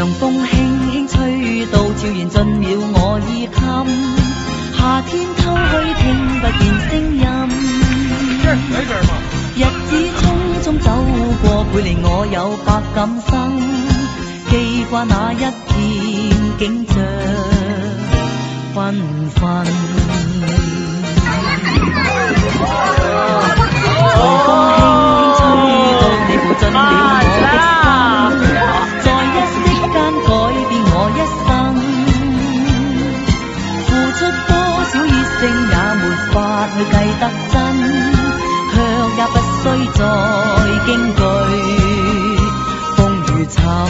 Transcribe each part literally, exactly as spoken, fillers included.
凉風輕輕吹到，悄然進了我耳襟。夏天偷去聽不見聲音，日子匆匆走過，背離我有百感生，記掛那一片景象紛紛。寒風輕輕吹到，你撫進了我的心，在一息間改變我一生。付出多少熱誠也沒法去計得真，卻也不需再驚懼風雨沉。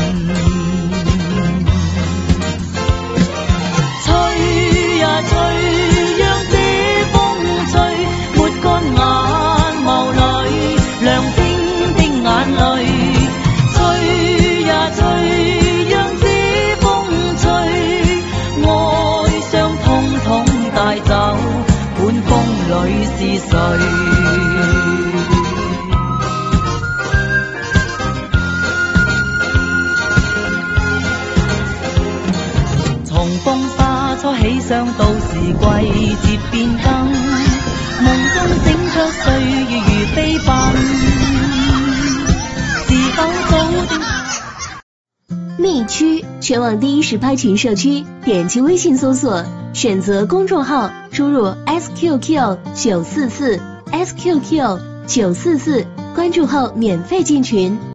吹呀吹，讓這風吹，抹乾眼眸裏亮晶的眼淚。吹呀吹，讓這風吹，愛傷通通帶走，管風裏是誰。從風沙初起想到時季節變更，夢中醒卻歲月如飛奔，是否早定？ 蜜区全网第一实拍群社区，点击微信搜索，选择公众号，输入 S Q Q 九四四 S Q Q 九四四，关注后免费进群。